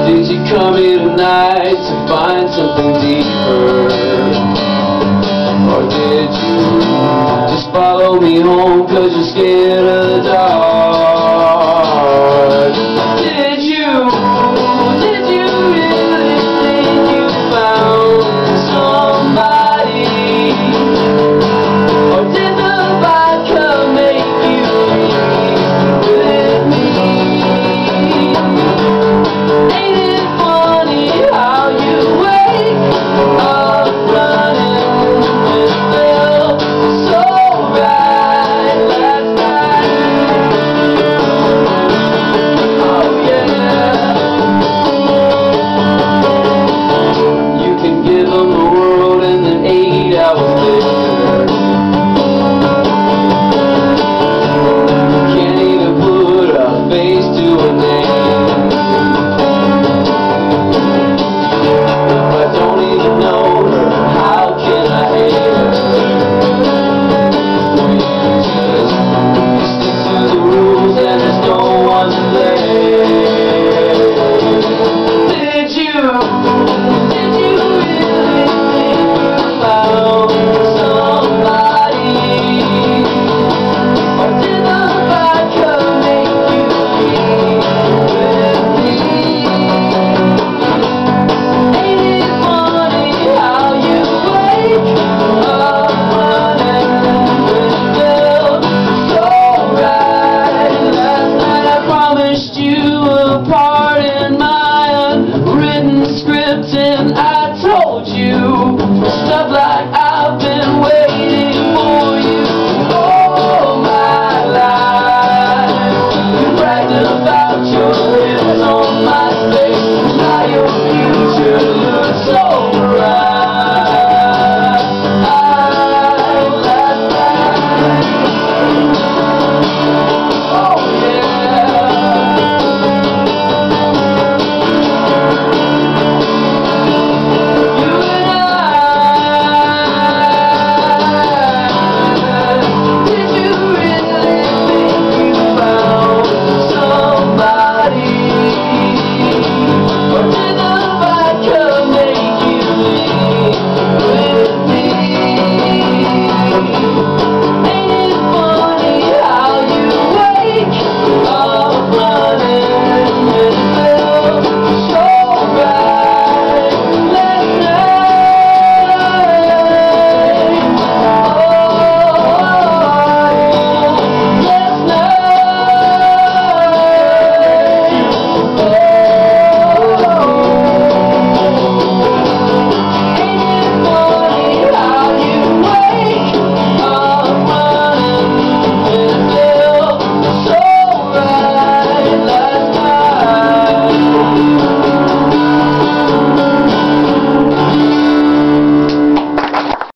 Did you come here tonight to find something deeper? Or did you just follow me home 'cause you're scared of the dark? Did you really think you found somebody? Or did the vodka make you leave with me? Ain't it funny how you wake up running when it felt so right last night? Oh yeah. You can give them the world and then 8 hours later can't even put a face to a name. I don't even know her, how can I hate her? You just stick to the rules and there's no one to blame. Did you really think you found somebody? Or did the vodka make you leave with me? Ain't it funny how you wake up running when it felt so right last night? I promised you a part in my unwritten script, and I told you stuff like